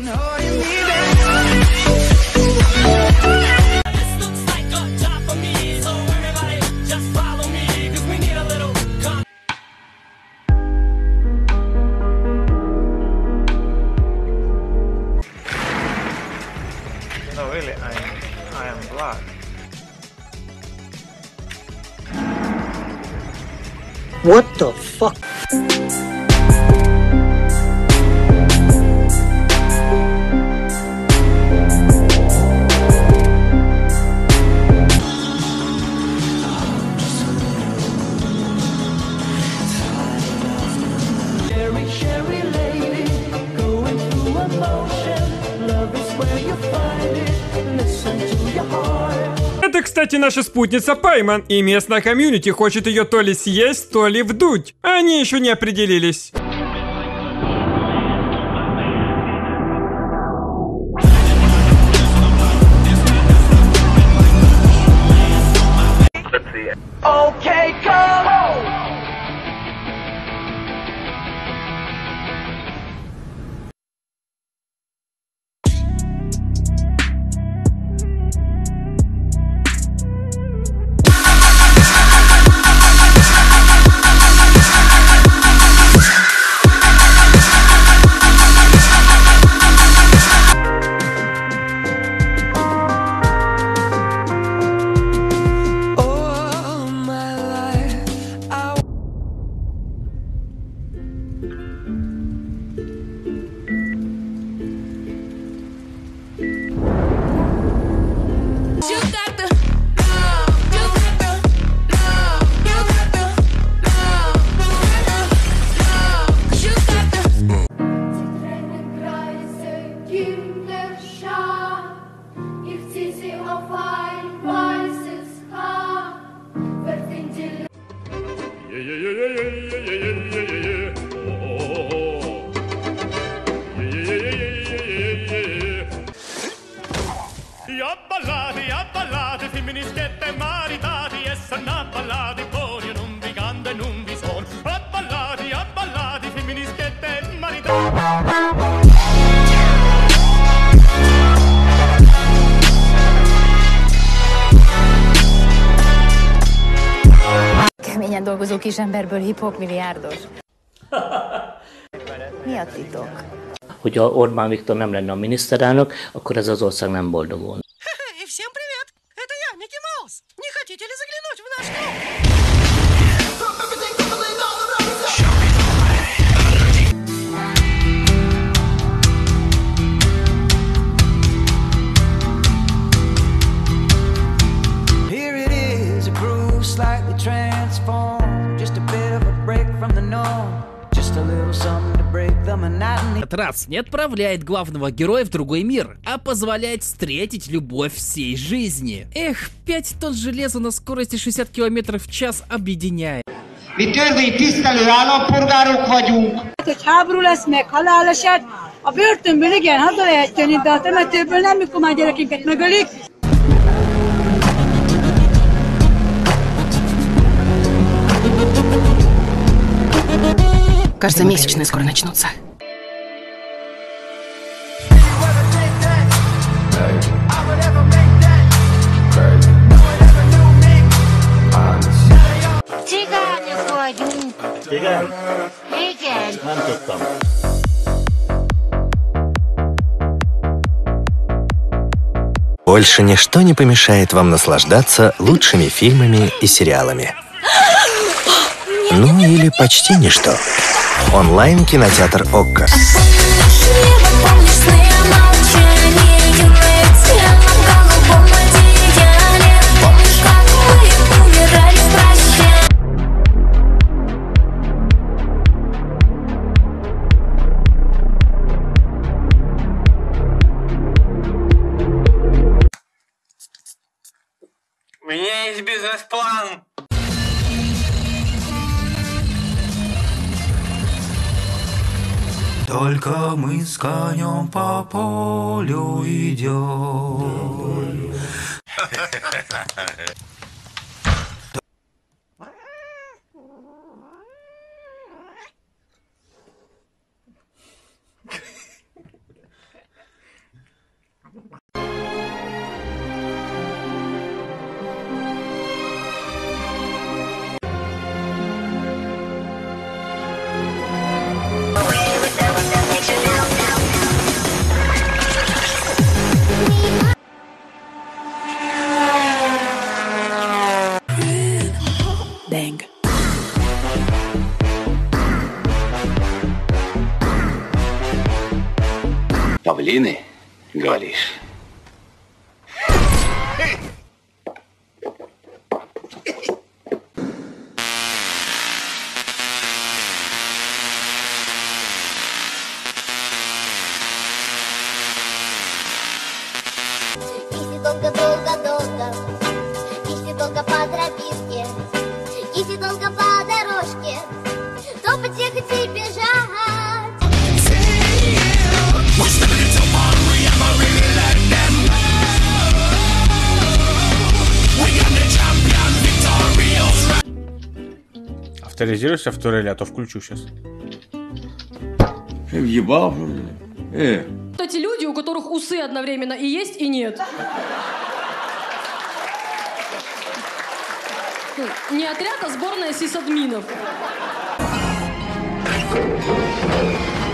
No, really, I am black. What the fuck? Это, кстати, наша спутница Пайман, и местная комьюнити хочет ее то ли съесть, то ли вдуть. Они еще не определились. Okay, go! Ja ballade, femministette maritati, e sono ballade, poi non vi canta e non vi son. Ja ballade, femministette maritati. Keményen dolgozó kisemberből hip-hop milliárdos. Mi a titok? Hogyha Orbán Viktor nem lenne a miniszterelnök, akkor ez az ország nem boldogulna. Всем привет! Это я, Микки Маус. Не хотите ли заглянуть в наш клуб? Here it is, a groove slightly transformed. Just a bit of a break from the norm. Just a little something to break the monotony. Этот раз не отправляет главного героя в другой мир, а позволяет встретить любовь всей жизни. Эх, 5 тонн железа на скорости 60 км в час объединяет. Mi törvénytisztelő állampolgárok vagyunk. Hogy háború lesz, meg haláleset, a börtönből igen, haza lehet jönni, de a temetőből nem, mikor már gyerekünket megölik. Кажется, месячные скоро начнутся. Цыгане ходят. Igen? Igen. Nem tudtam. Больше ничто не помешает вам наслаждаться лучшими фильмами и сериалами. Ну или почти ничто. Онлайн-кинотеатр ОККО. У меня есть бизнес-план. Только мы с конем по полю идем. Павлины, говоришь? Если долго-долго-долго, если долго по тропинке, если долго по дорожке, то потихо и бежать. Авторизируйся в турели, а то включу сейчас. Въебал. Эти люди, у которых усы одновременно и есть, и нет. Не отряд, а сборная сисадминов.